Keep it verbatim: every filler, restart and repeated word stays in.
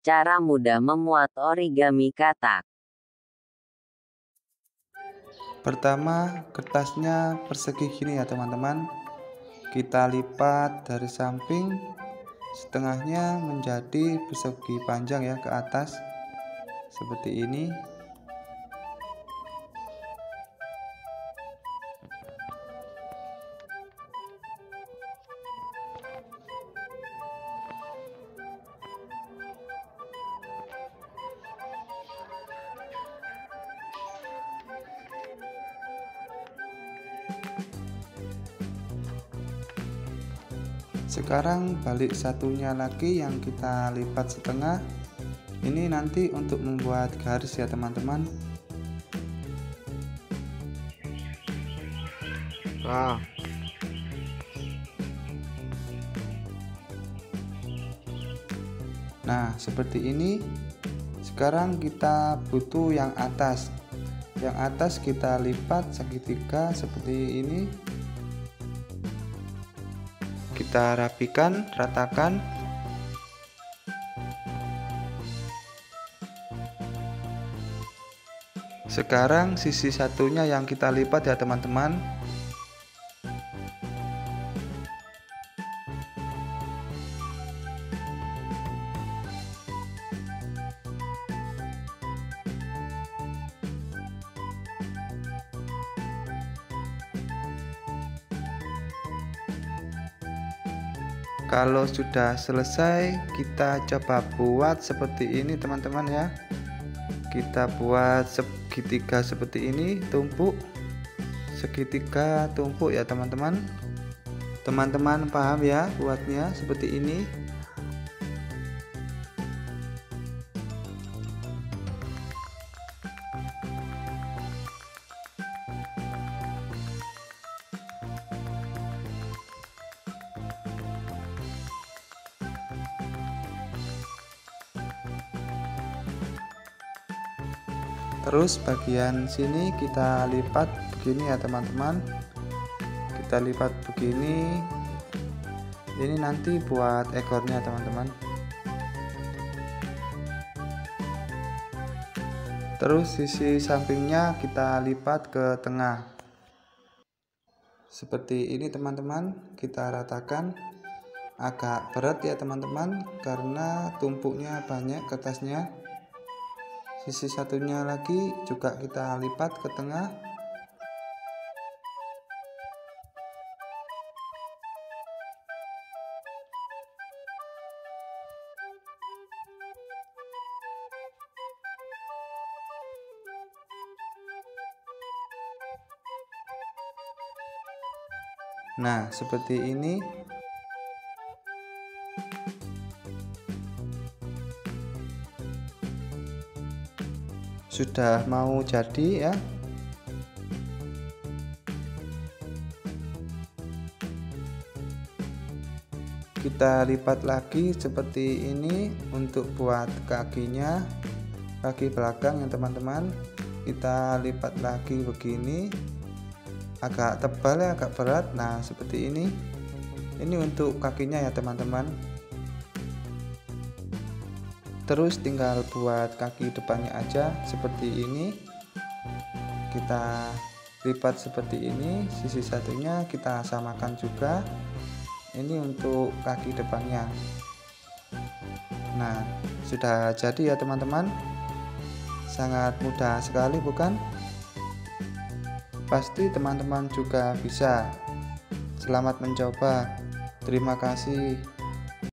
Cara mudah membuat origami katak. Pertama, kertasnya persegi gini ya teman-teman. Kita lipat dari samping, setengahnya menjadi persegi panjang ya ke atas seperti ini. Sekarang balik satunya lagi yang kita lipat setengah. Ini nanti untuk membuat garis ya teman-teman. Nah, Nah, seperti ini. Sekarang kita butuh yang atas. Yang atas kita lipat segitiga seperti ini. Kita rapikan, ratakan. Sekarang sisi satunya yang kita lipat ya teman-teman. Kalau sudah selesai, kita coba buat seperti ini teman-teman ya. Kita buat segitiga seperti ini, tumpuk segitiga tumpuk ya teman-teman. Teman-teman paham ya buatnya seperti ini. Terus bagian sini kita lipat begini ya teman-teman. Kita lipat begini. Ini nanti buat ekornya teman-teman. Terus sisi sampingnya kita lipat ke tengah. Seperti ini teman-teman. Kita ratakan. Agak berat ya teman-teman karena tumpuknya banyak kertasnya. Sisi satunya lagi juga kita lipat ke tengah. Nah, seperti ini. Sudah mau jadi ya. Kita lipat lagi seperti ini untuk buat kakinya, kaki belakang ya teman-teman. Kita lipat lagi begini, agak tebal ya, agak berat. Nah, seperti ini. Ini untuk kakinya ya teman-teman. Terus tinggal buat kaki depannya aja seperti ini. Kita lipat seperti ini, sisi satunya kita samakan juga. Ini untuk kaki depannya. Nah, sudah jadi ya teman-teman. Sangat mudah sekali bukan? Pasti teman-teman juga bisa. Selamat mencoba. Terima kasih.